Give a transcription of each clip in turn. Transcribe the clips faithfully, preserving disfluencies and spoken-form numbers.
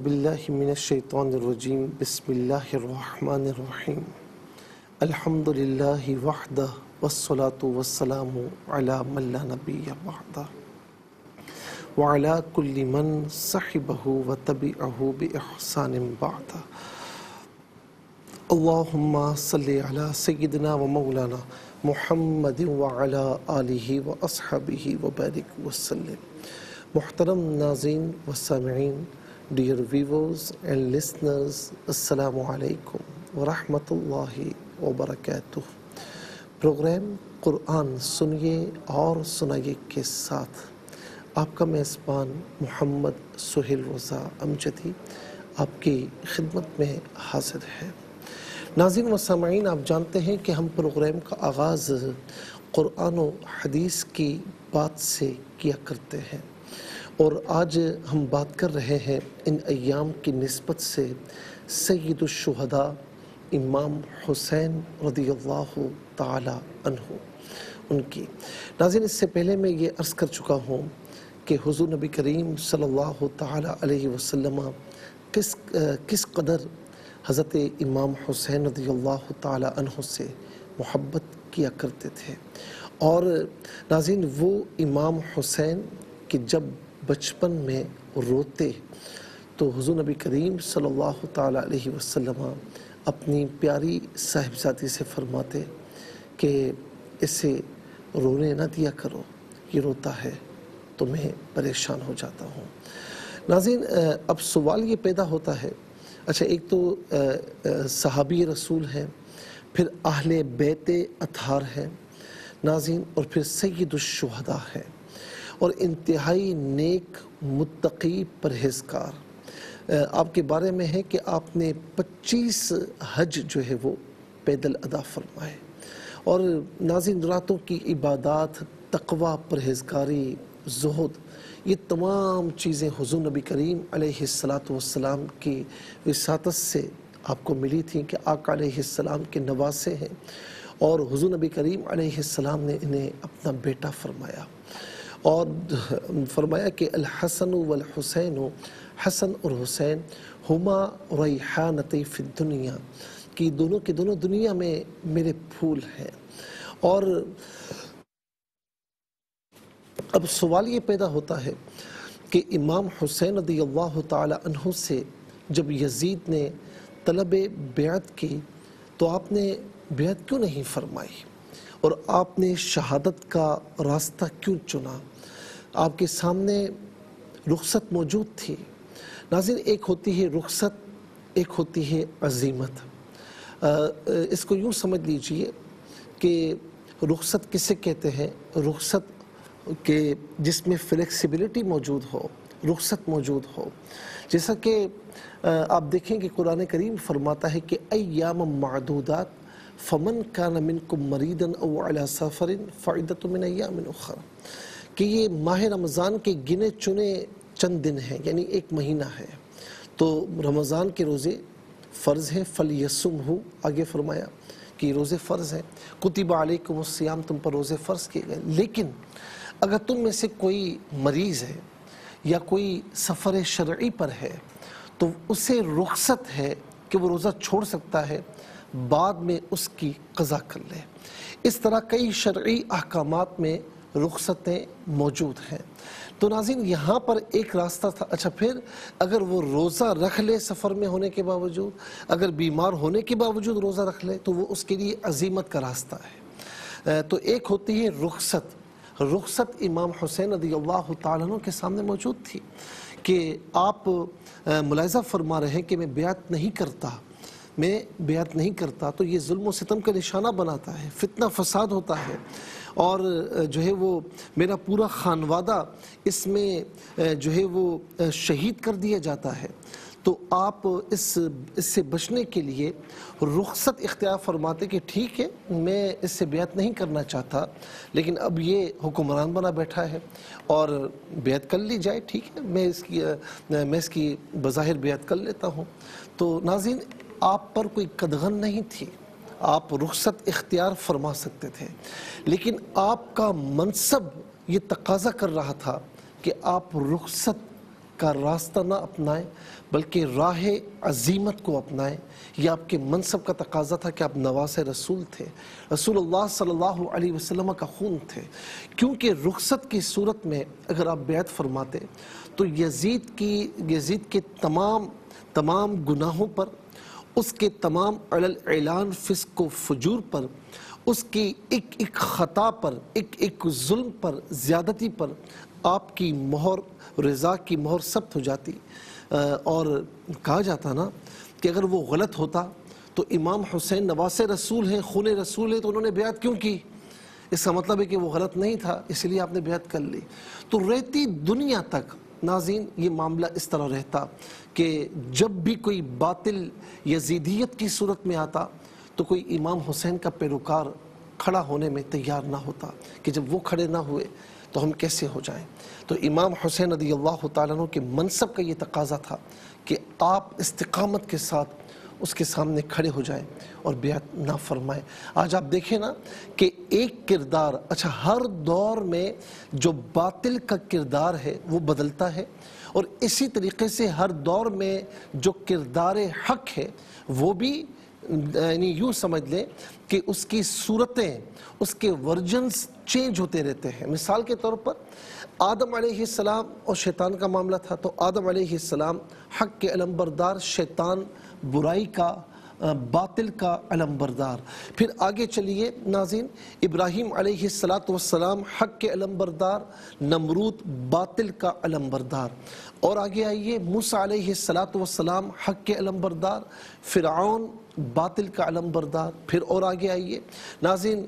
باللہ من الشیطان الرجیم بسم اللہ الرحمن الرحیم الحمد للہ وحدہ والصلاة والسلام علی من لا نبی بعدہ وعلی کل من صحبہ وتبعہ بإحسان بعدہ اللہم صلی علی سیدنا و مولانا محمد وعلی آلہ واصحابہ وبارک وسلم۔ محترم ناظرین و سامعین، ڈیئر ویورز اینڈ لسنرز، السلام علیکم ورحمۃ اللہ وبرکاتہ۔ پروگرام قرآن سنیے اور سنائیے کے ساتھ آپ کا میزبان محمد سہیل رضا امجدی آپ کی خدمت میں حاضر ہے۔ ناظرین و سامعین، آپ جانتے ہیں کہ ہم پروگرام کا آغاز قرآن و حدیث کی بات سے کیا کرتے ہیں، اور آج ہم بات کر رہے ہیں ان ایام کی نسبت سے سید الشہداء امام حسین رضی اللہ تعالی عنہ ان کی۔ ناظرین، اس سے پہلے میں یہ عرض کر چکا ہوں کہ حضور نبی کریم صلی اللہ تعالی علیہ وسلم کس کس قدر حضرت امام حسین رضی اللہ تعالی عنہ سے محبت کیا کرتے تھے۔ اور ناظرین، وہ امام حسین کہ جب بچپن میں روتے تو حضور نبی کریم صلی اللہ تعالی علیہ وسلم اپنی پیاری صاحبزادی سے فرماتے کہ اسے رونے نہ دیا کرو، یہ روتا ہے تو میں پریشان ہو جاتا ہوں۔ ناظرین، اب سوال یہ پیدا ہوتا ہے، اچھا ایک تو صحابی رسول ہیں، پھر اہل بیت اطہار ہیں ناظرین، اور پھر سید الشہداء ہیں، اور انتہائی نیک متقی پرہیزگار۔ آپ کے بارے میں ہے کہ آپ نے پچیس حج جو ہے وہ پیدل ادا فرمائے، اور ناظرین راتوں کی عبادات، تقوی، پرہیزگاری، زہد، یہ تمام چیزیں حضور نبی کریم علیہ السلام کی وساطت سے آپ کو ملی تھیں کہ آقا علیہ السلام کے نواسے ہیں، اور حضور نبی کریم علیہ السلام نے انہیں اپنا بیٹا فرمایا، اور فرمایا کہ الحسن والحسین، حسن اور حسین ہما ریحانتی فی الدنیا، کہ دونوں کے دونوں دنیا میں میرے پھول ہیں۔ اور اب سوال یہ پیدا ہوتا ہے کہ امام حسین رضی اللہ تعالی عنہ سے جب یزید نے طلب بیعت کی تو آپ نے بیعت کیوں نہیں فرمائی، اور آپ نے شہادت کا راستہ کیوں چنا؟ آپ کے سامنے رخصت موجود تھی۔ ناظرین، ایک ہوتی ہے رخصت، ایک ہوتی ہے عزیمت۔ اس کو یوں سمجھ لیجئے کہ رخصت کسے کہتے ہیں؟ رخصت کہ جس میں فلیکسیبلٹی موجود ہو، رخصت موجود ہو، جیسا کہ آپ دیکھیں کہ قرآن کریم فرماتا ہے کہ ایام معدودات فمن کان منکم مریضا او علی سفر فعدۃ من ایام اخر، کہ یہ ماہ رمضان کے گنے چنے چند دن ہیں، یعنی ایک مہینہ ہے، تو رمضان کے روزے فرض ہیں، فلیصمہ، آگے فرمایا کہ روزے فرض ہیں، کتب علیکم الصیام، تم پر روزے فرض کیے گئے، لیکن اگر تم میں سے کوئی مریض ہے یا کوئی سفر شرعی پر ہے تو اسے رخصت ہے کہ وہ روزہ چھوڑ سکتا ہے، بعد میں اس کی قضا کر لے۔ اس طرح کئی شرعی احکامات میں رخصتیں موجود ہیں۔ تو ناظرین، یہاں پر ایک راستہ تھا۔ اچھا، پھر اگر وہ روزہ رکھ لے سفر میں ہونے کے باوجود، اگر بیمار ہونے کے باوجود روزہ رکھ لے تو وہ اس کے لیے عزیمت کا راستہ ہے۔ تو ایک ہوتی ہے رخصت۔ رخصت امام حسین رضی اللہ تعالیٰ عنہ کے سامنے موجود تھی کہ آپ ملاحظہ فرما رہے ہیں کہ میں بیعت نہیں کرتا، میں بیعت نہیں کرتا تو یہ ظلم و ستم کا نشانہ بناتا ہے، فتنہ فساد ہوتا ہے، اور جو ہے وہ میرا پورا خانوادہ اس میں جو ہے وہ شہید کر دیا جاتا ہے۔ تو آپ اس اس سے بچنے کے لیے رخصت اختیار فرماتے کہ ٹھیک ہے، میں اس سے بیعت نہیں کرنا چاہتا، لیکن اب یہ حکمران بنا بیٹھا ہے اور بیعت کر لی جائے، ٹھیک ہے، میں اس کی میں اس کی بظاہر بیعت کر لیتا ہوں۔ تو ناظرین، آپ پر کوئی قدغن نہیں تھی، آپ رخصت اختیار فرما سکتے تھے، لیکن آپ کا منصب یہ تقاضا کر رہا تھا کہ آپ رخصت کا راستہ نہ اپنائیں بلکہ راہ عزیمت کو اپنائیں۔ یہ آپ کے منصب کا تقاضا تھا کہ آپ نواس رسول تھے، رسول اللہ صلی اللہ علیہ وسلم کا خون تھے، کیونکہ رخصت کی صورت میں اگر آپ بیعت فرماتے تو یزید کی یزید کے تمام تمام گناہوں پر، اس کے تمام علی الاعلان فسق و فجور پر، اس کی ایک ایک خطا پر، ایک ایک ظلم پر، زیادتی پر آپ کی مہر، رضا کی مہر ثبت ہو جاتی۔ اور کہا جاتا نا کہ اگر وہ غلط ہوتا تو امام حسین نواس رسول ہیں، خون رسول ہیں، تو انہوں نے بیعت کیوں کی؟ اس کا مطلب ہے کہ وہ غلط نہیں تھا، اس لیے آپ نے بیعت کر لی۔ تو رہتی دنیا تک ناظرین یہ معاملہ اس طرح رہتا کہ جب بھی کوئی باطل یزیدیت کی صورت میں آتا تو کوئی امام حسین کا پیروکار کھڑا ہونے میں تیار نہ ہوتا کہ جب وہ کھڑے نہ ہوئے تو ہم کیسے ہو جائیں۔ تو امام حسین رضی اللہ تعالیٰ عنہ کے منصب کا یہ تقاضا تھا کہ آپ استقامت کے ساتھ اس کے سامنے کھڑے ہو جائیں اور بیعت نہ فرمائیں۔ آج آپ دیکھیں نا کہ ایک کردار، اچھا ہر دور میں جو باطل کا کردار ہے وہ بدلتا ہے، اور اسی طریقے سے ہر دور میں جو کردار حق ہے وہ بھی یعنی یوں سمجھ لیں کہ اس کی صورتیں، اس کے ورژنز چینج ہوتے رہتے ہیں۔ مثال کے طور پر آدم علیہ السلام اور شیطان کا معاملہ تھا، تو آدم علیہ السلام حق کے علمبردار، شیطان برائی کا، باطل کا علمبردار۔ پھر آگے چلیے ناظرین، ابراہیم علیہ السلام حق کے علمبردار، نمرود باطل کا علمبردار۔ اور آگے آئیے، موسیٰ علیہ السلام حق کے علمبردار، فرعون باطل کا علمبردار۔ پھر اور آگے آئیے ناظرین،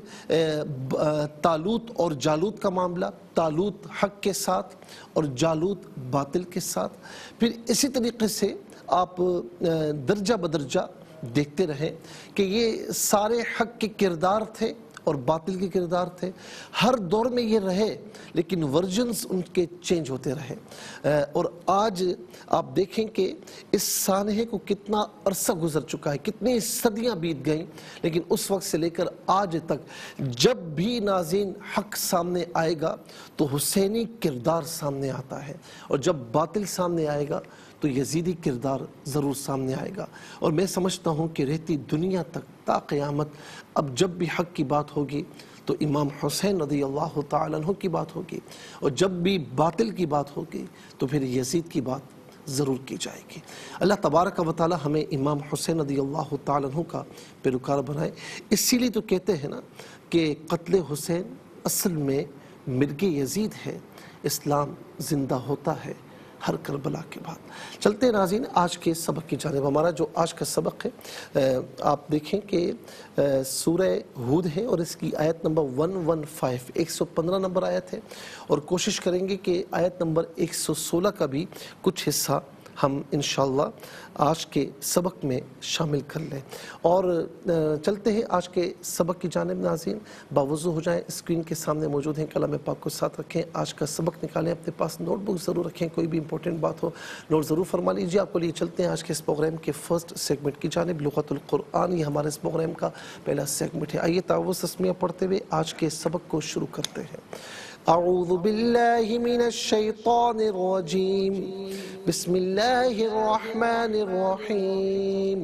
طالوت اور جالوت کا معاملہ، طالوت حق کے ساتھ اور جالوت باطل کے ساتھ۔ پھر اسی طریقے سے آپ درجہ بدرجہ دیکھتے رہیں کہ یہ سارے حق کے کردار تھے اور باطل کے کردار تھے، ہر دور میں یہ رہے لیکن ورژنز ان کے چینج ہوتے رہے۔ اور آج آپ دیکھیں کہ اس سانحے کو کتنا عرصہ گزر چکا ہے، کتنی صدیاں بیت گئیں، لیکن اس وقت سے لے کر آج تک جب بھی ناظرین حق سامنے آئے گا تو حسینی کردار سامنے آتا ہے، اور جب باطل سامنے آئے گا تو یزیدی کردار ضرور سامنے آئے گا۔ اور میں سمجھتا ہوں کہ رہتی دنیا تک تا قیامت اب جب بھی حق کی بات ہوگی تو امام حسین رضی اللہ تعالیٰ عنہ کی بات ہوگی، اور جب بھی باطل کی بات ہوگی تو پھر یزید کی بات ضرور کی جائے گی۔ اللہ تبارک و تعالی ہمیں امام حسین رضی اللہ تعالیٰ عنہ کا پیروکار بنائے۔ اسی لیے تو کہتے ہیں نا کہ قتل حسین اصل میں مرگ یزید ہے، اسلام زندہ ہوتا ہے ہر کربلا کے بعد۔ چلتے ہیں ناظرین آج کے سبق کی جانب۔ ہمارا جو آج کا سبق ہے آپ دیکھیں کہ سورہ ہود ہے، اور اس کی آیت نمبر ایک سو پندرہ ایک سو پندرہ نمبر آیت ہے، اور کوشش کریں گے کہ آیت نمبر ایک سو سولہ کا بھی کچھ حصہ ہم انشاءاللہ آج کے سبق میں شامل کر لیں۔ اور چلتے ہیں آج کے سبق کی جانب ناظرین، باوضو ہو جائیں، اسکرین کے سامنے موجود ہیں، کلام پاک کو ساتھ رکھیں، آج کا سبق نکالیں، اپنے پاس نوٹ بک ضرور رکھیں، کوئی بھی امپورٹنٹ بات ہو نوٹ ضرور فرما لیجیے۔ آپ کو لیے چلتے ہیں آج کے اس پروگرام کے فرسٹ سیگمنٹ کی جانب، لغت القرآن، یہ ہمارے اس پروگرام کا پہلا سیگمنٹ ہے۔ آئیے تعوذ تسمیہ پڑھتے ہوئے آج کے سبق کو شروع کرتے ہیں۔ اعوذ باللہ من الشیطان الرجیم، بسم اللہ الرحمن الرحیم۔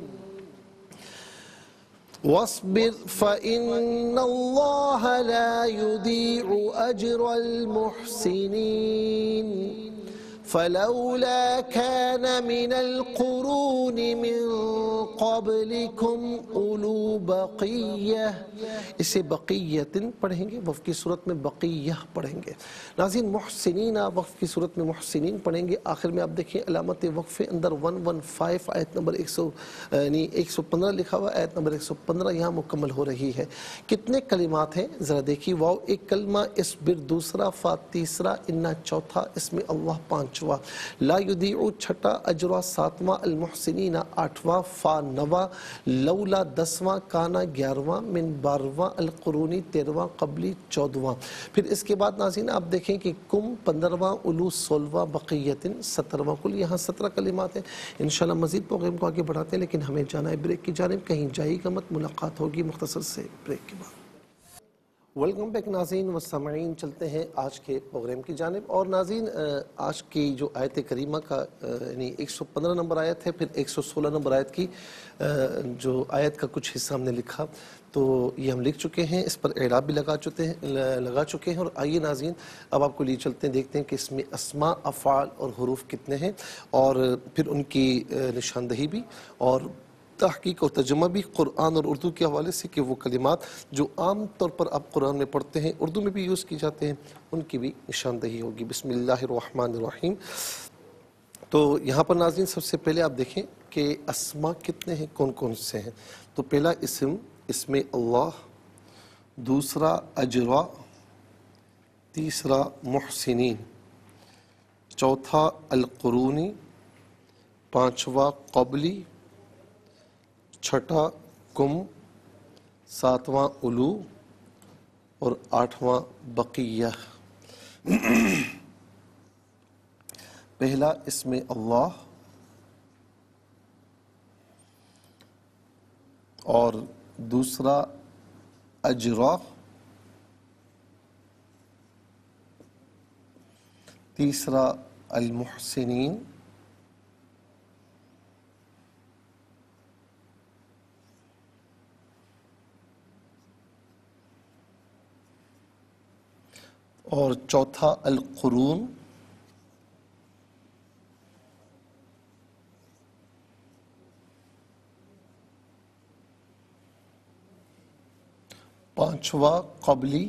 واصبر فإن اللہ لا يضيع أجر المحسنین، فلولا كان من القرون من قبلكم اولو بقیہ، اسے بقیت پڑھیں گے، وقف کی صورت میں بقیہ پڑھیں گے۔ ناظرین محسنین وقف کی صورت میں محسنین پڑھیں گے۔ آخر میں آپ دیکھیں علامت وقف اندر ایک سو پندرہ آیت نمبر ایک سو یعنی ایک سو پندرہ لکھا ہوا، آیت نمبر ایک سو پندرہ یہاں مکمل ہو رہی ہے۔ کتنے کلمات ہیں ذرا دیکھیے، واو ایک کلمہ، اصبر دوسرا، فا تیسرا، انا چوتھا، اس میں اللہ پانچواں، لا یضیع چھٹا، اجرا ساتواں، المحسنین آٹھواں، فا نواں، لولا دسواں، کانا گیارہواں، من بارہواں، القرونی تیرہواں، قبلی چودہواں۔ پھر اس کے بعد ناظرین آپ دیکھیں کہ کم پندرہواں، اولو سولہواں، بقیتن سترہواں، کل یہاں سترہ کلمات ہیں۔ انشاءاللہ مزید پروگرام کو آگے بڑھاتے ہیں، لیکن ہمیں جانا ہے بریک کی جانب، کہیں جائے گا مت، ملاقات ہوگی مختصر سے بریک کے بعد۔ ویلکم بیک ناظرین و سامعین، چلتے ہیں آج کے پروگرام کی جانب. اور ناظرین آج کی جو آیت کریمہ کا یعنی ایک سو پندرہ نمبر آیت ہے، پھر ایک سو سولہ نمبر آیت کی جو آیت کا کچھ حصہ ہم نے لکھا تو یہ ہم لکھ چکے ہیں، اس پر اعراب بھی لگا چکے ہیں لگا چکے ہیں اور آئیے ناظرین اب آپ کو لیے چلتے ہیں، دیکھتے ہیں کہ اس میں اسماء، افعال اور حروف کتنے ہیں اور پھر ان کی نشاندہی بھی اور تحقیق اور ترجمہ بھی قرآن اور اردو کے حوالے سے کہ وہ کلمات جو عام طور پر آپ قرآن میں پڑھتے ہیں اردو میں بھی یوز کی جاتے ہیں ان کی بھی نشاندہی ہوگی. بسم اللہ الرحمن الرحیم. تو یہاں پر ناظرین سب سے پہلے آپ دیکھیں کہ اسماء کتنے ہیں، کون کون سے ہیں. تو پہلا اسم اسم اللہ، دوسرا اجرا، تیسرا محسنین، چوتھا القرونی، پانچواں قبلی، چھٹا کم، ساتواں علو اور آٹھواں بقیہ. پہلا اسم اللہ اور دوسرا اجرا، تیسرا المحسنین، اور چوتھا القرون، پانچواں قبلی،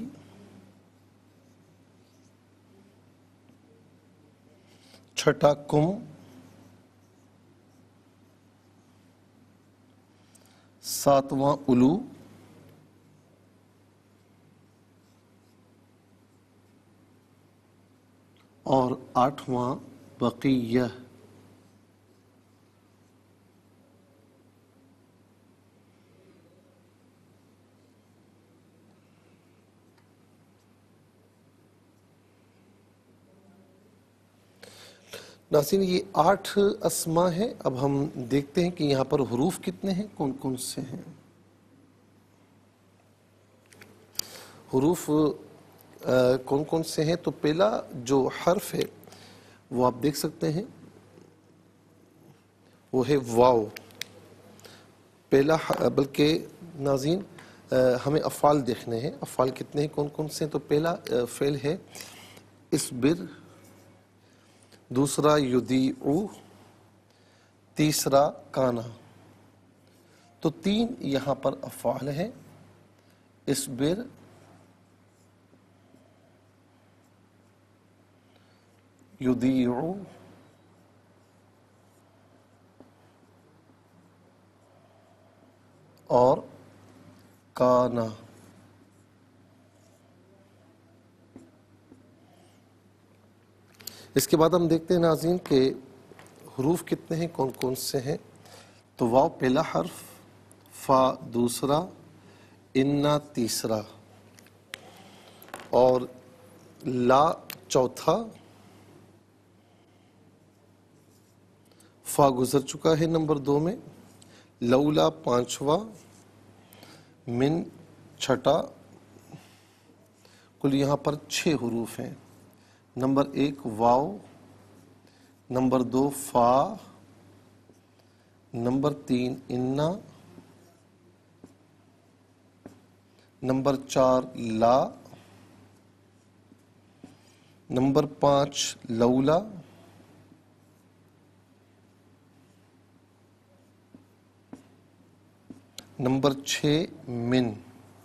چھٹا کم، ساتواں علو اور آٹھواں بقیہ. ناظرین یہ آٹھ اسماء ہیں. اب ہم دیکھتے ہیں کہ یہاں پر حروف کتنے ہیں، کون کون سے ہیں. حروف کون کون سے ہیں؟ تو پہلا جو حرف ہے وہ آپ دیکھ سکتے ہیں، وہ ہے واو. پہلا بلکہ ناظرین ہمیں افعال دیکھنے ہیں، افعال کتنے ہیں، کون کون سے ہیں. تو پہلا فعل ہے اصبر، دوسرا یدیعو، تیسرا کانا. تو تین یہاں پر افعال ہیں، اصبر، یدیعو اور کانا. اس کے بعد ہم دیکھتے ہیں ناظرین کہ حروف کتنے ہیں، کون کون سے ہیں. تو واو پہلا حرف، فا دوسرا، انا تیسرا اور لا چوتھا. فا گزر چکا ہے نمبر دو میں، لولا پانچواں، من چھٹا. کل یہاں پر چھ حروف ہیں. نمبر ایک واو، نمبر دو فا، نمبر تین انا، نمبر چار لا، نمبر پانچ لولا، نمبر چھ من.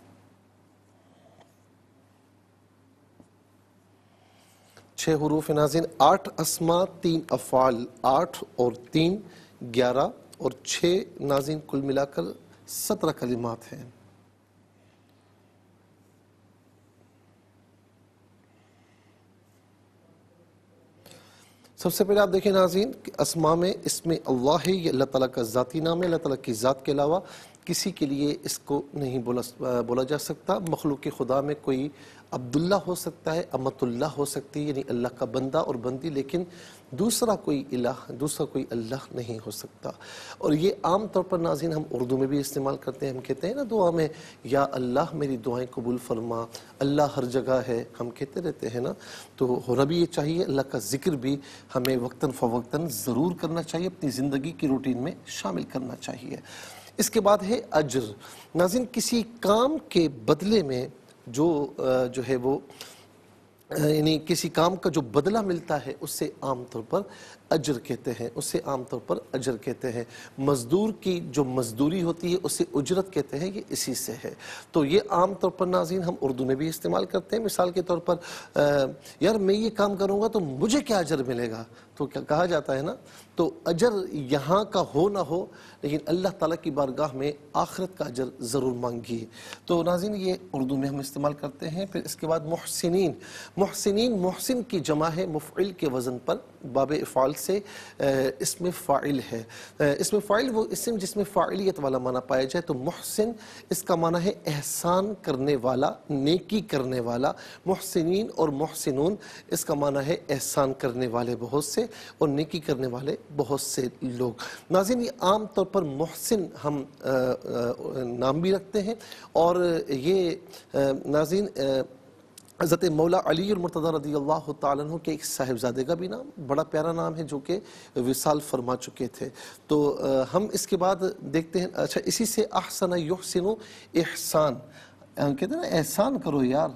چھ حروف ناظرین، آٹھ اسماء، تین افعال، آٹھ اور تین گیارہ اور چھ ناظرین کل ملا کر سترہ کلمات ہیں. سب سے پہلے آپ دیکھیں ناظرین کہ اسماء میں اسم اللہ ہے، یہ اللہ تعالیٰ کا ذاتی نام ہے. اللہ تعالیٰ کی ذات کے علاوہ کسی کے لیے اس کو نہیں بولا بولا جا سکتا. مخلوق خدا میں کوئی عبداللہ ہو سکتا ہے، امت اللہ ہو سکتی ہے، یعنی اللہ کا بندہ اور بندی، لیکن دوسرا کوئی الہ، دوسرا کوئی اللہ نہیں ہو سکتا۔ اور یہ عام طور پر ناظرین ہم اردو میں بھی استعمال کرتے ہیں، ہم کہتے ہیں نا دعا میں یا اللہ میری دعائیں قبول فرما، اللہ ہر جگہ ہے، ہم کہتے رہتے ہیں نا، تو ہونا بھی یہ چاہیے، اللہ کا ذکر بھی ہمیں وقتاً فوقتاً ضرور کرنا چاہیے، اپنی زندگی کی روٹین میں شامل کرنا چاہیے۔ اس کے بعد ہے اجر۔ ناظرین کسی کام کے بدلے میں جو جو ہے وہ یعنی کسی کام کا جو بدلہ ملتا ہے اسے عام طور پر اجر کہتے ہیں، اسے عام طور پر اجر کہتے ہیں۔ مزدور کی جو مزدوری ہوتی ہے اسے اجرت کہتے ہیں، یہ اسی سے ہے۔ تو یہ عام طور پر ناظرین ہم اردو میں بھی استعمال کرتے ہیں۔ مثال کے طور پر یار میں یہ کام کروں گا تو مجھے کیا اجر ملے گا، تو کیا کہا جاتا ہے نا، تو اجر یہاں کا ہو نہ ہو لیکن اللہ تعالیٰ کی بارگاہ میں آخرت کا اجر ضرور مانگیے۔ تو ناظرین یہ اردو میں ہم استعمال کرتے ہیں۔ پھر اس کے بعد محسنین۔ محسنین محسن کی جمع ہے مفعل کے وزن پر، باب افعال سے اسم فاعل ہے۔ اسم فاعل وہ اسم جس میں فاعلیت والا معنی پایا جائے، تو محسن اس کا معنی ہے احسان کرنے والا، نیکی کرنے والا۔ محسنین اور محسنون اس کا معنی ہے احسان کرنے والے بہت سے اور نیکی کرنے والے بہت سے لوگ۔ ناظرین یہ عام طور پر محسن ہم نام بھی رکھتے ہیں، اور یہ ناظرین حضرت مولا علی المرتضی رضی اللہ تعالیٰ عنہ کے ایک صاحبزادے کا بھی نام بڑا پیارا نام ہے جو کہ وصال فرما چکے تھے۔ تو ہم اس کے بعد دیکھتے ہیں، اچھا اسی سے احسن یحسن احسان، کہتے ہیں نا احسان کرو یار،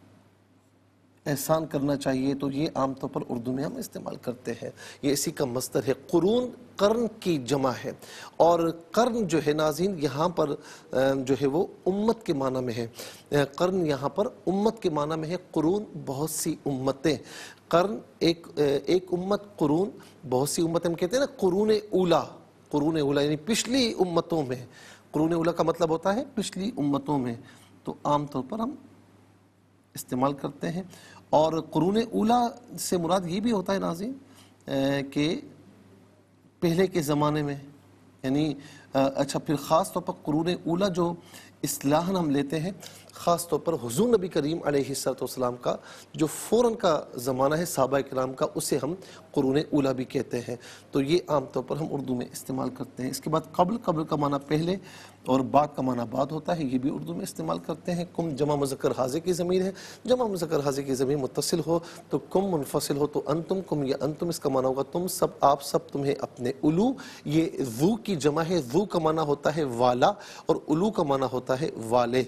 احسان کرنا چاہیے، تو یہ عام طور پر اردو میں ہم استعمال کرتے ہیں، یہ اسی کا مصدر ہے۔ قرون قرن کی جمع ہے، اور قرن جو ہے ناظرین یہاں پر جو ہے وہ امت کے معنی میں ہے۔ قرن یہاں پر امت کے معنی میں ہے، قرون بہت سی امتیں، قرن ایک ایک امت، قرون بہت سی امتیں، ہم کہتے ہیں نا قرون اولا، قرون اولا یعنی پچھلی امتوں میں، قرون اولا کا مطلب ہوتا ہے پچھلی امتوں میں، تو عام طور پر ہم استعمال کرتے ہیں۔ اور قرون اولا سے مراد یہ بھی ہوتا ہے ناظرین کہ پہلے کے زمانے میں، یعنی اچھا پھر خاص طور پر قرون اولا جو اصطلاحاً ہم لیتے ہیں، خاص طور پر حضور نبی کریم علیہ السلام کا جو فوراً کا زمانہ ہے صحابہ کرام کا، اسے ہم قرون اولا بھی کہتے ہیں۔ تو یہ عام طور پر ہم اردو میں استعمال کرتے ہیں۔ اس کے بعد قبل، قبل کا معنی پہلے اور بعد کا معنی بعد ہوتا ہے، یہ بھی اردو میں استعمال کرتے ہیں۔ کم جمع مذکر حاضر کی ضمیر ہے، جمع مذکر حاضر کی ضمیر متصل ہو تو کم، منفصل ہو تو انتم، کم یا انتم اس کا معنی ہوگا تم سب، آپ سب، تمہیں اپنے۔ الو یہ ذو کی جمع ہے، ذو کا معنی ہوتا ہے والا اور الو کا معنی ہوتا ہے والے۔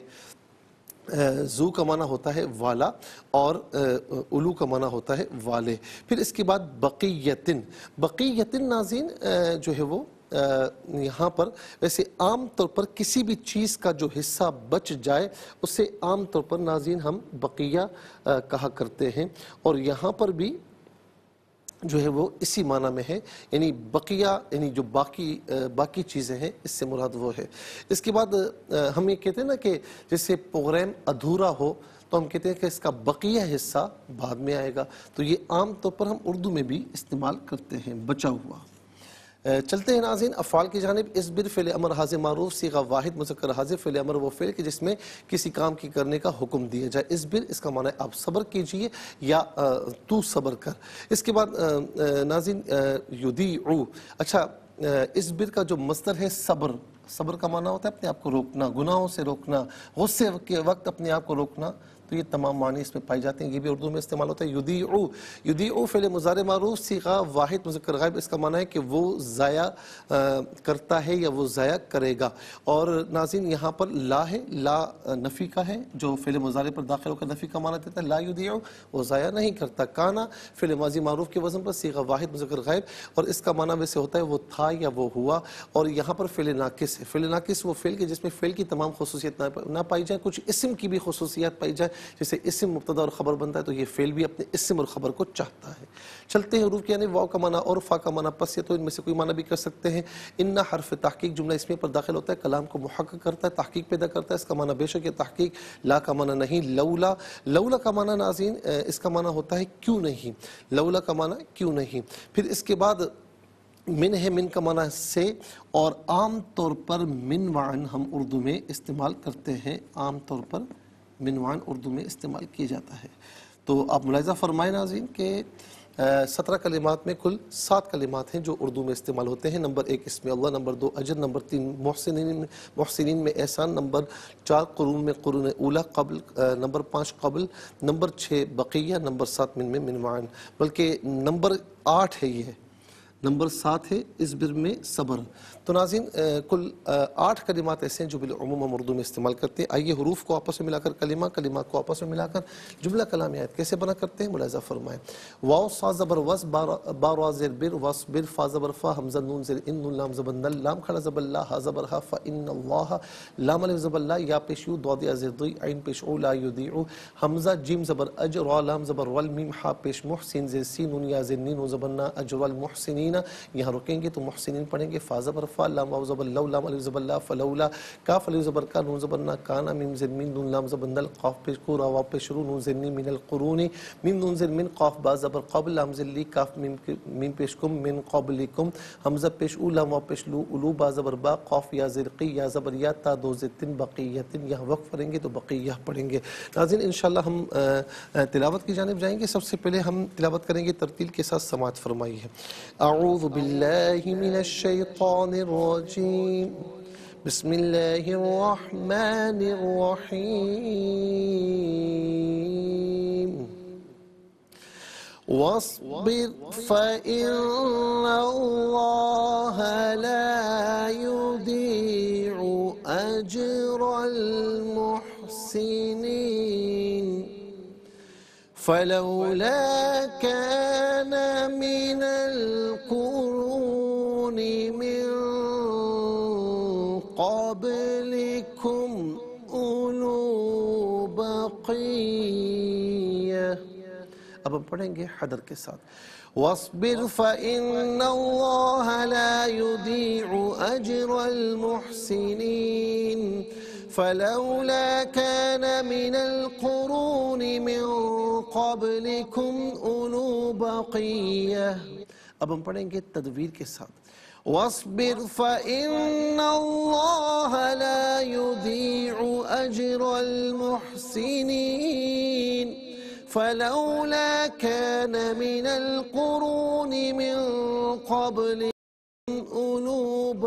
ذو کا معنی ہوتا ہے والا اور الو کا معنی ہوتا ہے والے۔ پھر اس کے بعد بقیتن۔ بقیتن ناظرین جو ہے وہ یہاں پر ویسے عام طور پر کسی بھی چیز کا جو حصہ بچ جائے اسے عام طور پر ناظرین ہم بقیہ کہا کرتے ہیں، اور یہاں پر بھی جو ہے وہ اسی معنی میں ہے، یعنی بقیہ یعنی جو باقی باقی چیزیں ہیں، اس سے مراد وہ ہے۔ اس کے بعد ہم یہ کہتے ہیں نا کہ جیسے پروگرام ادھورا ہو تو ہم کہتے ہیں کہ اس کا بقیہ حصہ بعد میں آئے گا، تو یہ عام طور پر ہم اردو میں بھی استعمال کرتے ہیں، بچا ہوا۔ چلتے ہیں ناظرین افعال کی جانب۔ اصبر فعل امر حاضر معروف، صیغہ واحد مذکر حاضر، فعل امر وہ فعل کہ جس میں کسی کام کی کرنے کا حکم دیا جائے۔ اصبر اس کا معنی ہے آپ صبر کیجئے یا تو صبر کر۔ اس کے بعد ناظرین یدیعو، اچھا اصبر کا جو مصدر ہے صبر، صبر کا معنی ہوتا ہے اپنے آپ کو روکنا، گناہوں سے روکنا، غصے کے وقت اپنے آپ کو روکنا، تو یہ تمام معنی اس میں پائی جاتے ہیں، یہ بھی اردو میں استعمال ہوتا ہے۔ یدیعو، یدیعو فعل مضارع معروف، صیغہ واحد مذکر غائب، اس کا معنی ہے کہ وہ ضائع کرتا ہے یا وہ ضائع کرے گا۔ اور ناظرین یہاں پر لا ہے، لا نفی کا ہے، جو فعل مضارع پر داخل ہو کر نفی کا معنی دیتا ہے۔ لا یدیعو وہ ضائع نہیں کرتا۔ کانا فعل ماضی معروف کے وزن پر، صیغہ واحد مذکر غائب، اور اس کا معنی ویسے ہوتا ہے وہ تھا یا وہ ہوا۔ اور یہاں پر فعل ناقص ہے، فعل ناقص وہ فعل کہ جس میں فعل کی تمام خصوصیت نہ پائی جائے، کچھ اسم کی بھی خصوصیات پائی جائے، جیسے اسم مبتدا اور خبر بنتا ہے تو یہ فعل بھی اپنے اسم اور خبر کو چاہتا ہے۔ چلتے ہیں حروف کے یعنی واو کا معنی اور فا کا معنی پس یا تو، ان میں سے کوئی معنی بھی کر سکتے ہیں۔ ان حرف تحقیق جملہ اسمیہ پر داخل ہوتا ہے، کلام کو محقق کرتا ہے، تحقیق پیدا کرتا ہے، اس کا معنی بے شک یہ تحقیق۔ لا کا معنی نہیں، لولا، لولا کا معنی ناظرین اس کا معنی ہوتا ہے کیوں نہیں، لولا کا معنی کیوں نہیں۔ پھر اس کے بعد من ہے، من کا معنی سے، اور عام طور پر من وعن ہم اردو میں استعمال کرتے ہیں، عام طور پر من وعن اردو میں استعمال کیا جاتا ہے۔ تو آپ ملاحظہ فرمائیں ناظرین کہ سترہ کلمات میں کل سات کلمات ہیں جو اردو میں استعمال ہوتے ہیں. نمبر ایک اسم اللہ، نمبر دو اجر، نمبر تین محسنین محسنین میں احسان، نمبر چار قرون میں قرون اولا قبل، نمبر پانچ قبل، نمبر چھ بقیہ، نمبر سات من میں من معن. بلکہ نمبر آٹھ ہے، یہ نمبر سات ہے اصبر میں صبر. تو ناظرین کل آٹھ کلمات ایسے ہیں جو بالعموم ہم اردو میں استعمال کرتے ہیں. آئیے حروف کو آپس میں ملا کر کلمہ، کلمات کو آپس میں ملا کر جملہ کلامی آیت کیسے بنا کرتے ہیں ملاحظہ فرمائیں. واو صا زبر وس، با را زیر بر، وصبر، فا زبر فا، حمزہ نون زیر ان، نون لام زبر نل، لام کھڑا زبر لا، ہا زبر ہا، فإن اللہ، لام الف زبر لا، یا پیش یو، ضاد یا زیر ضی، عین پیش او، لا یضیع، حمزہ جیم زبر اج، را لام زبر ول، میم ہا پیش مح، سین زیر سی، نون یا زیر نین، نون زبر نا، اجر المحسنین. یہاں رکیں گے تو محسنین پڑھیں گے. فا زبر فا، لام واو زبر لو، لام الف زبر لا، فلولا، کاف الف زبر کا، نون زبر نا، کانا، میم زیر مین، نون لام زبر نل، قاف پیش کو، را واو پیش رو، نون زیر نی، من القرون، میم نون زیر من، قاف با زبر قبل، لام زیر لی، کاف میم میم پیش کم، من قبلکم، حمزہ پیش او، لام واو پیش لو، الو با زبر با، قاف یا زیر قی، یا زبر یا، تا دو زیر تن، بقیتن. یہاں وقف پڑھیں گے تو بقیہ پڑھیں گے. ناظرین انشاءاللہ ہم تلاوت کی جانب جائیں گے. سب سے پہلے ہم تلاوت کریں گے ترتیل کے ساتھ، سماعت فرمائیے. اعوذ باللہ من الشیطان الرجیم، بسم اللہ الرحمن الرحیم. واصبر فإن اللہ لا يضيع أجر المحسنين. فلولا كان من القرون من قبلكم أولو بقية. اب ہم پڑھیں گے حدر کے ساتھ. واصبر فإن اللہ لا يضيع أجر المحسنين. فلولا كان من القرون من قبلكم أولو بقية. اب ہم پڑھیں گے تدویر کے ساتھ. واصبر فإن اللہ لا يضيع أجر المحسنين. فلولا كان من القرون من قبلكم أولو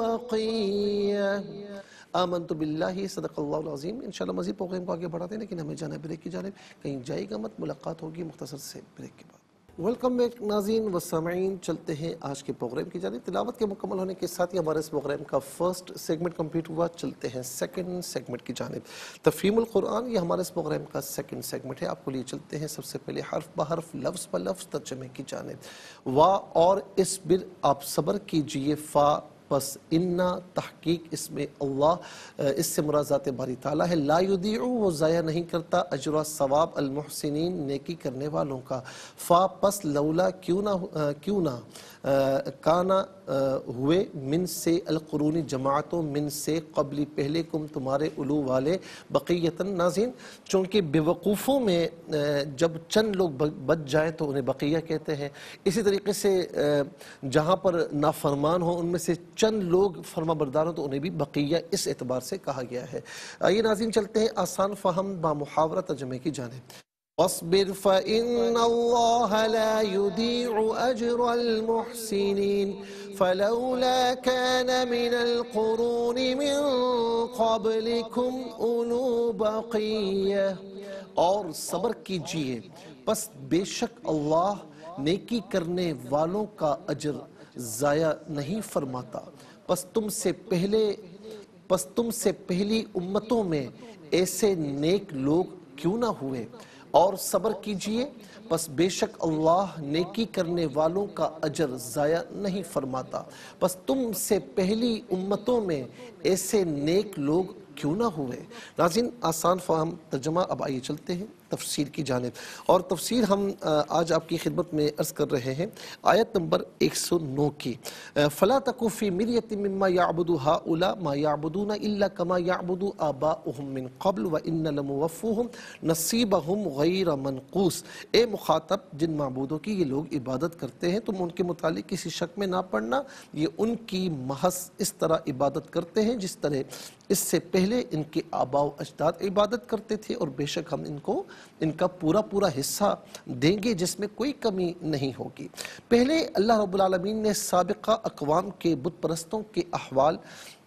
بقية. آمنت باللہ، صدق اللہ العظیم. انشاءاللہ مزید پروگرام کو آگے بڑھاتے ہیں، لیکن ہمیں جانا بریک کی جانب. کہیں جائے گا مت، ملاقات ہوگی مختصر سے بریک کے بعد. ویلکم بیک ناظرین و سامعین، چلتے ہیں آج کے پروگرام کی جانب. تلاوت کے مکمل ہونے کے ساتھ ہی ہمارے اس پروگرام کا فرسٹ سیگمنٹ کمپلیٹ ہوا. چلتے ہیں سیکنڈ سیگمنٹ کی جانب. تفہیم القرآن یہ ہمارے اس پروگرام کا سیکنڈ سیگمنٹ ہے. آپ کو لیے چلتے ہیں سب سے پہلے حرف بحرف، لفظ بہ لفظ ترجمے کی جانب. وا اور اصبر، آپ صبر کیجئے. فا پس انا، تحقیق اس میں اللہ، اس سے مراد ذات باری تعالیٰ ہے. لا یضیع، وہ ضائع نہیں کرتا، اجر ثواب المحسنین، نیکی کرنے والوں کا. فا پس لولا، کیوں نہ کیوں نہ کانا ہوئے، من سے القرون جماعتوں، من سے قبلی پہلے، کم تمہارے، الو والے، بقیتن. ناظرین چونکہ بیوقوفوں میں جب چند لوگ بچ جائیں تو انہیں بقیہ کہتے ہیں. اسی طریقے سے جہاں پر نافرمان ہوں ان میں سے چند لوگ فرما بردار ہوں تو انہیں بھی بقیہ اس اعتبار سے کہا گیا ہے. آئیے ناظرین چلتے ہیں آسان فہم با محاورہ ترجمے کی جانب. واصبر فإن اللہ لا يضيع أجر المحسنين. فلولا كان من القرون من قبلكم أولو بقية. اور صبر کیجئے، پس بے شک اللہ نیکی کرنے والوں کا اجر ضائع نہیں فرماتا. پس تم سے پہلے پس تم سے پہلی امتوں میں ایسے نیک لوگ کیوں نہ ہوئے. اور صبر کیجئے، پس بے شک اللہ نیکی کرنے والوں کا اجر ضائع نہیں فرماتا. پس تم سے پہلی امتوں میں ایسے نیک لوگ کیوں نہ ہوئے. ناظرین آسان فہم ترجمہ. اب آئیے چلتے ہیں تفسیر کی جانب. اور تفسیر ہم آج آپ کی خدمت میں عرض کر رہے ہیں آیت نمبر ایک سو نو کی. فلا تکو فی مریۃ مما یعبد ہؤلاء ما یعبدون الا کما یعبد آباؤہم من قبل وان لموفوہم نصیبہم غیر منقوص. اے مخاطب، جن معبودوں کی یہ لوگ عبادت کرتے ہیں تم ان کے متعلق کسی شک میں نہ پڑنا. یہ ان کی محض اس طرح عبادت کرتے ہیں جس طرح اس سے پہلے ان کے آباء و اجداد عبادت کرتے تھے، اور بے شک ہم ان کو ان کا پورا پورا حصہ دیں گے جس میں کوئی کمی نہیں ہوگی۔ پہلے اللہ رب العالمین نے سابقہ اقوام کے بت پرستوں کے احوال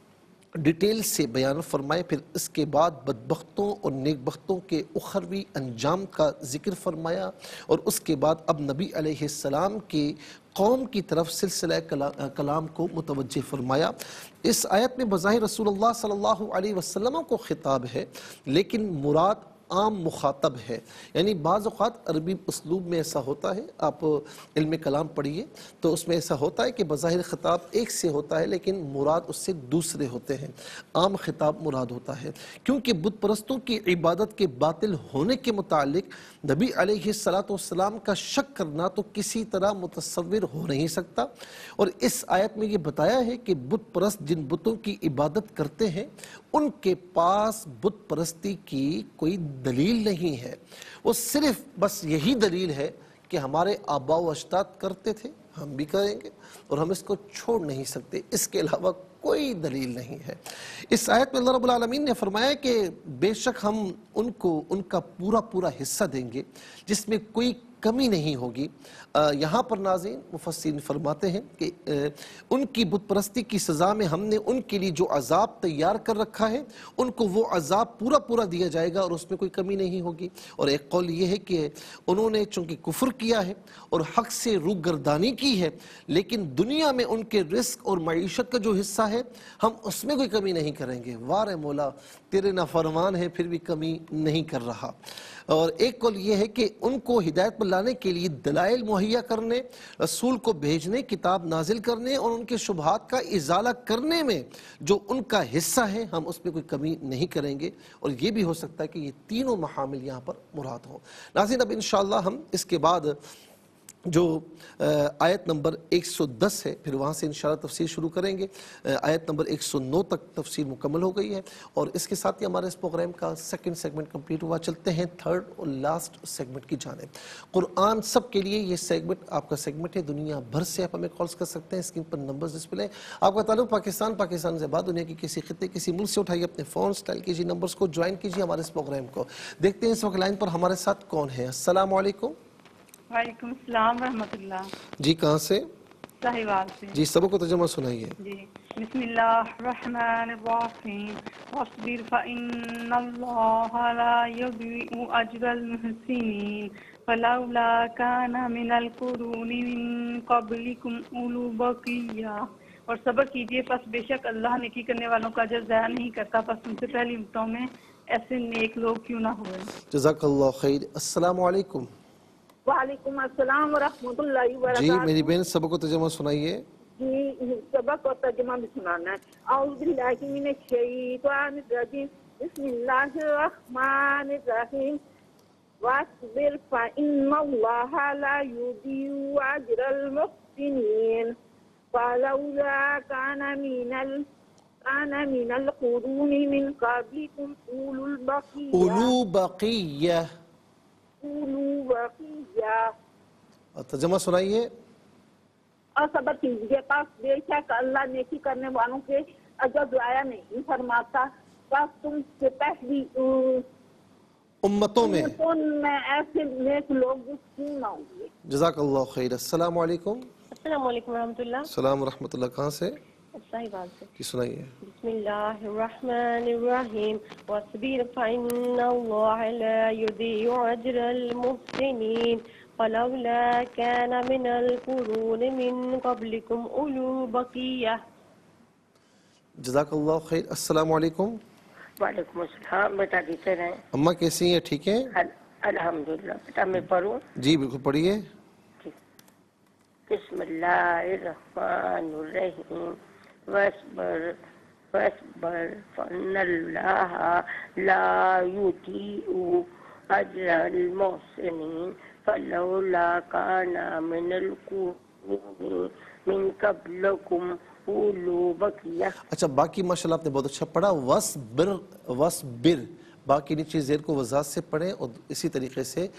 ڈیٹیل سے بیان فرمائے، پھر اس کے بعد بدبختوں اور نیک بختوں کے اخروی انجام کا ذکر فرمایا، اور اس کے بعد اب نبی علیہ السلام کے قوم کی طرف سلسلہ کلام کو متوجہ فرمایا۔ اس آیت میں بظاہر رسول اللہ صلی اللہ علیہ وسلم کو خطاب ہے، لیکن مراد عام مخاطب ہے۔ یعنی بعض اوقات عربی اسلوب میں ایسا ہوتا ہے، آپ علم کلام پڑھیے تو اس میں ایسا ہوتا ہے کہ بظاہر خطاب ایک سے ہوتا ہے لیکن مراد اس سے دوسرے ہوتے ہیں، عام خطاب مراد ہوتا ہے، کیونکہ بت پرستوں کی عبادت کے باطل ہونے کے متعلق نبی علیہ السلام کا شک کرنا تو کسی طرح متصور ہو نہیں سکتا، اور اس آیت میں یہ بتایا ہے کہ بت پرست جن بتوں کی عبادت کرتے ہیں ان کے پاس بت پرستی کی کوئی دلیل نہیں ہے، وہ صرف بس یہی دلیل ہے کہ ہمارے آباء و اجداد کرتے تھے، ہم بھی کریں گے اور ہم اس کو چھوڑ نہیں سکتے، اس کے علاوہ کوئی دلیل نہیں ہے۔ اس آیت میں اللہ رب العالمین نے فرمایا کہ بے شک ہم ان کو ان کا پورا پورا حصہ دیں گے جس میں کوئی کمی نہیں ہوگی۔ یہاں پر ناظرین مفسرین فرماتے ہیں کہ ان کی بت پرستی کی سزا میں ہم نے ان کے لیے جو عذاب تیار کر رکھا ہے ان کو وہ عذاب پورا پورا دیا جائے گا اور اس میں کوئی کمی نہیں ہوگی۔ اور ایک قول یہ ہے کہ انہوں نے چونکہ کفر کیا ہے اور حق سے روگردانی کی ہے، لیکن دنیا میں ان کے رزق اور معیشت کا جو حصہ ہے ہم اس میں کوئی کمی نہیں کریں گے۔ وار مولا تیرے نافرمان ہے پھر بھی کمی نہیں کر رہا۔ اور ایک قول یہ ہے کہ ان کو ہدایت پر لانے کے لیے دلائل مہیا کرنے، رسول کو بھیجنے، کتاب نازل کرنے اور ان کے شبہات کا ازالہ کرنے میں جو ان کا حصہ ہے ہم اس میں کوئی کمی نہیں کریں گے، اور یہ بھی ہو سکتا ہے کہ یہ تینوں محامل یہاں پر مراد ہوں۔ ناظرین اب انشاءاللہ ہم اس کے بعد جو آیت نمبر ایک سو دس ہے پھر وہاں سے انشاءاللہ تفسیر شروع کریں گے۔ آیت نمبر ایک سو نو تک تفسیر مکمل ہو گئی ہے، اور اس کے ساتھ ہی ہمارے اس پروگرام کا سیکنڈ سیگمنٹ کمپلیٹ ہوا۔ چلتے ہیں تھرڈ اور لاسٹ سیگمنٹ کی جانب۔ قرآن سب کے لیے یہ سیگمنٹ آپ کا سیگمنٹ ہے، دنیا بھر سے آپ ہمیں کالز کر سکتے ہیں، اسکرین پر نمبرز ڈسپلے ہیں۔ آپ کا تعلق پاکستان پاکستان سے بعد دنیا کی کسی خطے کسی ملک سے اٹھائیے اپنے فون اسٹائل کیجیے، نمبرز کو جوائن کیجیے ہمارے اس پروگرام کو۔ دیکھتے ہیں اس وقت لائن پر ہمارے ساتھ کون ہے۔ السلام علیکم۔ وعلیکم السلام ورحمۃ اللہ۔ جی کہاں سے؟ ساہیوال سے۔ جی سبق کو ترجمہ سنائیے۔ جی بسم اللہ الرحمن الرحیم واصبر فإن اللہ لا یضیع اجر المحسنین فلولا کان من القرون من قبلکم اولو بقیہ، اور صبر کیجئے پس بے شک اللہ نیکی کرنے والوں کا اجر ضائع نہیں کرتا، پس تم سے پہلی امتوں میں ایسے نیک لوگ کیوں نہ ہوئے۔ جزاک اللہ خیر۔ السلام علیکم۔ وعلیکم السلام ورحمۃ اللہ وبرکاتہ۔ جی میری بہن سبق کو ترجمہ سنائیے۔ جی سبق اور ترجمہ بھی سنانا ہے۔ اعوذ باللہ من الشیطان الرجیم، بسم اللہ الرحمن الرحیم، واصبر فإن اللہ لا یضیع اجر المحسنین فلولا کان من ال کان من القرون من قبلکم اولو البقیہ اولو بقیہ اولو بقیہ۔ ترجمہ سنائیے۔ اور صبر کیجیے پس بے شک اللہ نیکی کرنے والوں کے اجر ضائع نہیں فرماتا، پس تم سے پہلی امتوں میں امتوں میں ایسے نیک لوگ کیوں نہ ہوں گے۔ جزاک اللہ خیر۔ السلام علیکم۔ السلام علیکم ورحمۃ اللہ۔ السلام ورحمۃ اللہ۔ کہاں سے؟ صاحبال سے۔ جی سنائیے۔ بسم اللہ الرحمن الرحیم واصبر فإن اللہ لا یضیع اجر المحسنین فلولا کان من القرون من قبلکم اولو بقیہ۔ جزاک اللہ خیر۔ السلام علیکم۔ وعلیکم السلام۔ بیٹا دیتے رہیں۔ اماں کیسی ہیں؟ ٹھیک ہیں؟ الحمدللہ۔ بیٹا میں پڑھوں؟ جی بالکل پڑھیے۔ بسم اللہ الرحمن الرحیم واصبر واصبر فإن اللہ لا یضیع اجر المحسنین فلولا کان من القرون من قبلکم اولو بقیہ۔ اچھا باقی ماشاءاللہ آپ نے بہت اچھا پڑھا۔ وصبر وصبر باقی نیچے زیر کو وضاحت سے پڑھیں، اور اسی طریقے سے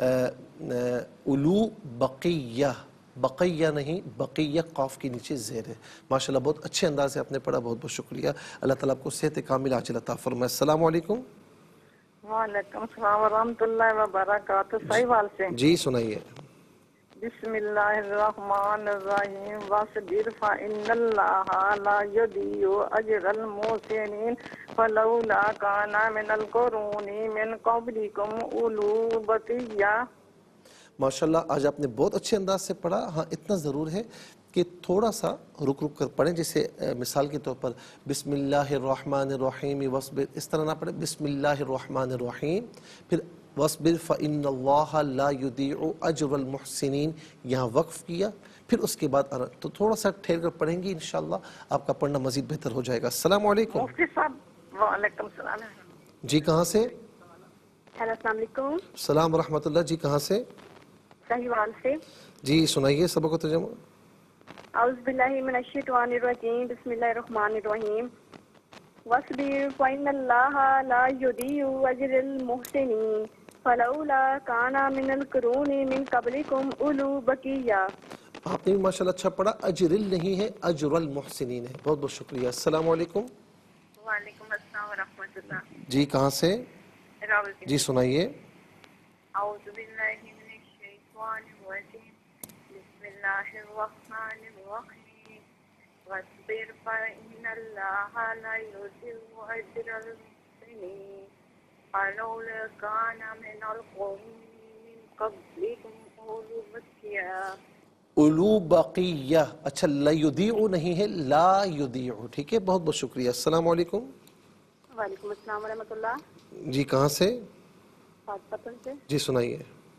اولو بقیہ، بقیہ نہیں بقیہ، قاف کی نیچے زیر ہے۔ ماشاءاللہ بہت اچھے انداز سے آپ نے پڑھا، بہت بہت شکریہ۔ اللہ تعالیٰ آپ کو صحت کامل عاجل عطا فرمائے۔ السلام علیکم۔ وعلیکم السلام ورحمۃ اللہ وبرکاتہ. صحیح سے جی سنائیے. بسم اللہ الرحمن الرحیم. واصبر فإن اللہ لا یضیع اجر المحسنین فلولا کان من القرون من قبلکم اولو بقیہ. ماشاءاللہ آج آپ نے بہت اچھے انداز سے پڑھا. ہاں اتنا ضرور ہے کہ تھوڑا سا رک رک کر پڑھیں. جیسے مثال کے طور پر بسم اللہ الرحمن الرحیم وصبر، اس طرح نہ پڑھیں بسم اللہ الرحمن الرحیم پھر وصبر فإن اللہ لا یضیع اجر المحسنین، یہاں وقف کیا پھر اس کے بعد آنا. تو تھوڑا سا ٹھہر کر پڑھیں گی انشاءاللہ آپ کا پڑھنا مزید بہتر ہو جائے گا. السلام علیکم. مفتی صاحب وعلیکم السلام. جی کہاں سے؟ ہیلو السلام علیکم. السلام ورحمۃ اللہ. جی کہاں سے؟ صحیح سے جی سنائیے سبق و ترجمہ. اعوذ باللہ من الشیطان الرجیم. بسم اللہ الرحمن الرحیم. واصبر فإن اللہ لا یضیع اجر المحسنین فلولا کان من القرون من قبلکم اولو بقیہ. آپ نے بھی ماشاءاللہ اچھا پڑھا. اجرل نہیں ہے اجر المحسنین ہے. بہت بہت شکریہ. السلام علیکم. وعلیکم السلام ورحمۃ اللہ. جی کہاں سے؟ راول جی سنائیے. اعوذ باللہ من الشیطان الرجیم. بسم اللہ الرحمن الرحیم. واصبر فإن اللہ لا یضیع اجر المحسنین فلولا کان من القرون من قبلکم اولو بقیہ. اولو بقیہ. اچھا لا یضیع نہیں ہے لا یضیع. ٹھیک ہے بہت بہت شکریہ. السلام علیکم. وعلیکم السلام ورحمۃ اللہ. جی کہاں سے؟ پاکستان سے. جی سنائیے.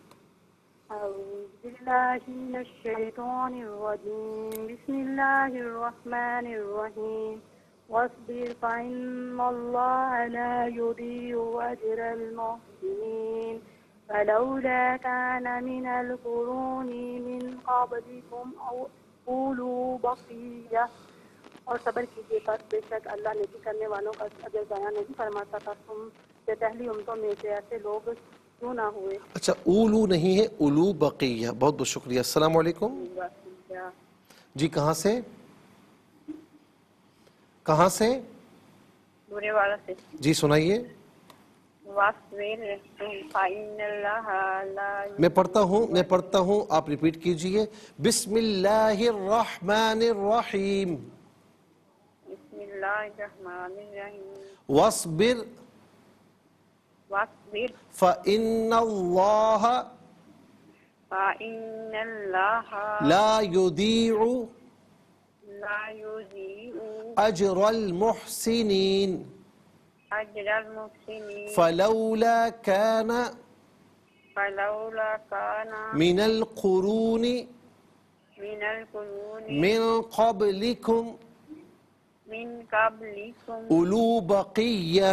اعوذ باللہ من الشیطان الرجیم. بسم اللہ الرحمن الرحیم. واصبر فإن اللہ لا یضیع اجر المحسنین فلولا کان من القرون من قبلکم اولو بقیہ. اور صبر کیجیے پس بے شک اللہ نیکی کرنے والوں کا اجر ضائع نہیں فرماتا تھا. تم سے پہلی امتوں میں سے ایسے لوگ کیوں نہ ہوئے. اچھا اولو نہیں ہے اولو بقیہ. بہت بہت شکریہ. السلام علیکم. جی کہاں سے؟ کہاں سے؟ برے والا سے. جی سنائیے. واصبر فإن اللہ لا. میں پڑھتا ہوں میں پڑھتا ہوں آپ ریپیٹ کیجئے. بسم اللہ الرحمن الرحیم. بسم اللہ الرحمن الرحیم. واصبر واصبر فإن اللہ فإن اللہ لا یضیع لا یضیع اجر المحسنین اجر المحسنین فلولا کان فلولا کان من القرون من القرون من قبلکم من قبلکم اولو بقیہ.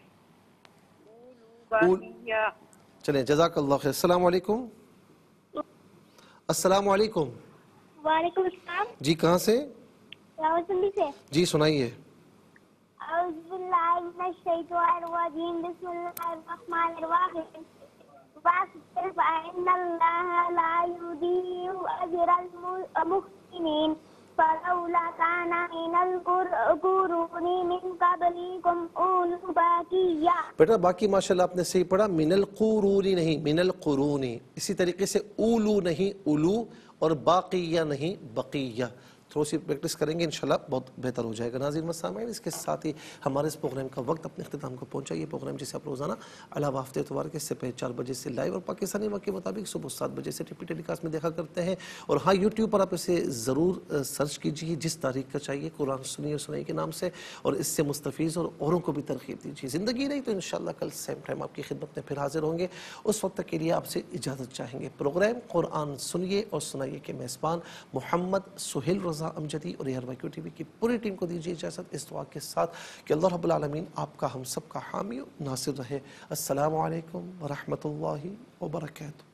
بقیہ. چلیں جزاک اللہ خیر. السلام علیکم. السلام علیکم. وعلیکم السلام. جی کہاں سے؟ راولپنڈی سے. جی سنائیے. اعوذ باللہ من الشیطان الرجیم. بسم اللہ الرحمن الرحیم. واصبر فإن اللہ لا یضیع اجر المحسنین فلولا کان من القرون من قبلکم اولو بقیہ. بیٹا باقی ماشاءاللہ آپ نے صحیح پڑھا. من القرون نہیں من القرون. اسی طریقے سے اولو نہیں اولو اور باقیہ نہیں بقیہ. تھوڑی سی پریکٹس کریں گے انشاءاللہ بہت بہتر ہو جائے گا. ناظرین و سامعین اس کے ساتھ ہی ہمارے اس پروگرام کا وقت اپنے اختتام کو پہنچا. یہ پروگرام جسے آپ روزانہ علاوہ ہفتے اتوار کے سے پہلے چار بجے سے لائیو اور پاکستانی وقت کے مطابق صبح سات بجے سے ٹی پی ٹیلی کاسٹ میں دیکھا کرتے ہیں. اور ہاں یوٹیوب پر آپ اسے ضرور سرچ کیجیے جس تاریخ کا چاہیے قرآن سنیے سنائی کے نام سے اور اس سے مستفیض اور اوروں کو بھی ترغیب دیجیے. زندگی رہی تو انشاءاللہ کل سیم ٹائم آپ کی خدمت میں پھر حاضر ہوں گے. اس وقت تک کے لیے آپ سے اجازت چاہیں گے. پروگرام قرآن سنیے اور سنائیے کے میزبان محمد سہیل رضا امجدی اور A R Y Q T V کی پوری ٹیم کو دیجیے اجازت اس دعا کے ساتھ کہ اللہ رب العالمین آپ کا ہم سب کا حامی و ناصر رہے. السلام علیکم ورحمۃ اللہ وبرکاتہ.